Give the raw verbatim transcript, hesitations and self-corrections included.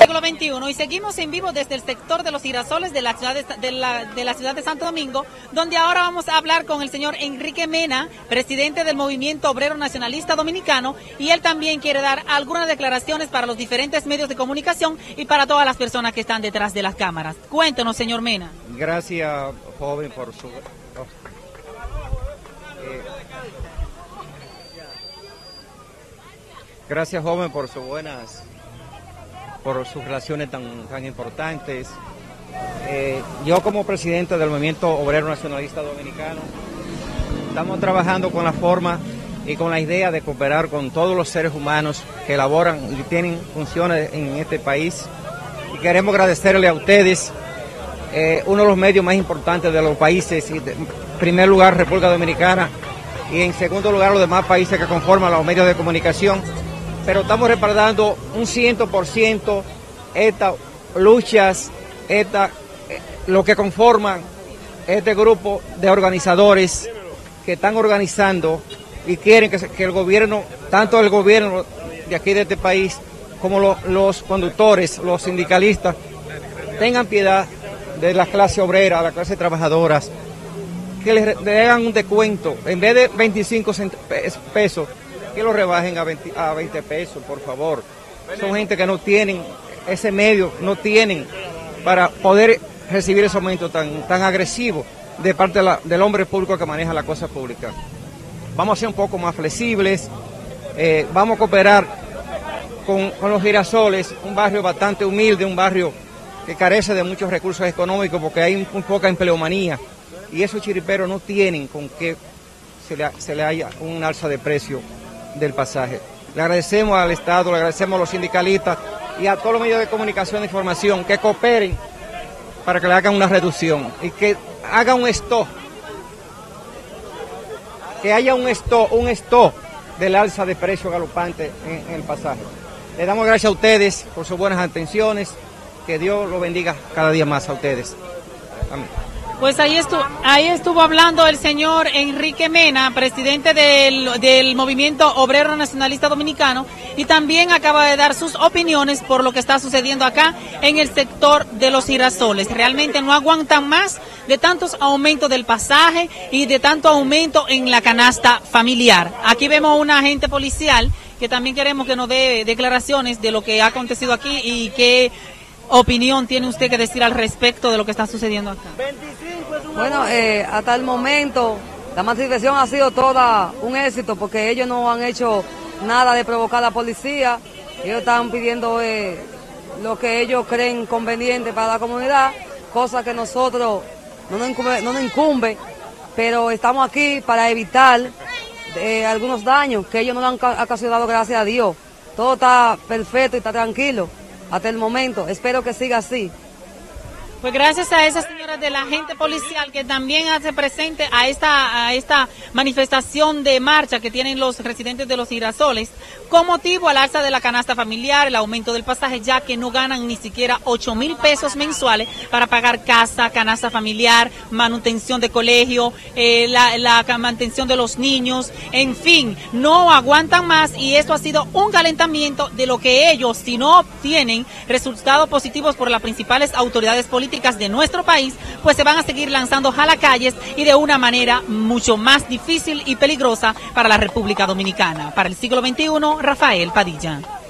Siglo veintiuno y seguimos en vivo desde el sector de los Girasoles de la ciudad de, de, la, de la ciudad de Santo Domingo, donde ahora vamos a hablar con el señor Enrique Mena, presidente del Movimiento Obrero Nacionalista Dominicano, y él también quiere dar algunas declaraciones para los diferentes medios de comunicación y para todas las personas que están detrás de las cámaras. Cuéntenos, señor Mena. Gracias, joven, por su... Oh. Eh, gracias, joven, por sus buenas... por sus relaciones tan, tan importantes. Eh, yo como presidente del Movimiento Obrero Nacionalista Dominicano, estamos trabajando con la forma y con la idea de cooperar con todos los seres humanos que elaboran y tienen funciones en este país. Y queremos agradecerle a ustedes, eh, uno de los medios más importantes de los países, y de, en primer lugar República Dominicana, y en segundo lugar los demás países que conforman los medios de comunicación. Pero estamos respaldando un ciento por ciento estas luchas, esta, lo que conforman este grupo de organizadores que están organizando y quieren que, que el gobierno, tanto el gobierno de aquí de este país como lo, los conductores, los sindicalistas, tengan piedad de la clase obrera, de la clase trabajadora, que les, le hagan un descuento, en vez de veinticinco pesos, que lo rebajen a veinte, a veinte pesos, por favor. Son gente que no tienen ese medio, no tienen para poder recibir ese aumento tan, tan agresivo de parte de la, del hombre público que maneja la cosa pública. Vamos a ser un poco más flexibles, eh, vamos a cooperar con, con los Girasoles, un barrio bastante humilde, un barrio que carece de muchos recursos económicos porque hay un, un poca empleomanía y esos chiriperos no tienen con que se le, se le haya un alza de precio del pasaje. Le agradecemos al Estado, le agradecemos a los sindicalistas y a todos los medios de comunicación e información que cooperen para que le hagan una reducción y que hagan un stop, que haya un stop, un stop del alza de precio galopante en, en el pasaje. Le damos gracias a ustedes por sus buenas atenciones, que Dios los bendiga cada día más a ustedes. Amén. Pues ahí estuvo, ahí estuvo hablando el señor Enrique Mena, presidente del, del Movimiento Obrero Nacionalista Dominicano, y también acaba de dar sus opiniones por lo que está sucediendo acá en el sector de los Girasoles. Realmente no aguantan más de tantos aumentos del pasaje y de tanto aumento en la canasta familiar. Aquí vemos un agente policial que también queremos que nos dé declaraciones de lo que ha acontecido aquí y qué opinión tiene usted que decir al respecto de lo que está sucediendo acá. Bueno, eh, hasta el momento la manifestación ha sido toda un éxito porque ellos no han hecho nada de provocar a la policía. Ellos están pidiendo eh, lo que ellos creen conveniente para la comunidad, cosa que nosotros no nos incumbe, no nos incumbe, pero estamos aquí para evitar eh, algunos daños que ellos no han ocasionado, gracias a Dios. Todo está perfecto y está tranquilo hasta el momento. Espero que siga así. Pues gracias a esa señora del agente policial que también hace presente a esta, a esta manifestación de marcha que tienen los residentes de los Girasoles con motivo al alza de la canasta familiar, el aumento del pasaje, ya que no ganan ni siquiera ocho mil pesos mensuales para pagar casa, canasta familiar, manutención de colegio, eh, la, la mantención de los niños, en fin, no aguantan más y esto ha sido un calentamiento de lo que ellos, si no obtienen resultados positivos por las principales autoridades políticas de nuestro país, pues se van a seguir lanzando a las calles y de una manera mucho más difícil y peligrosa para la República Dominicana. Para el Siglo veintiuno, Rafael Padilla.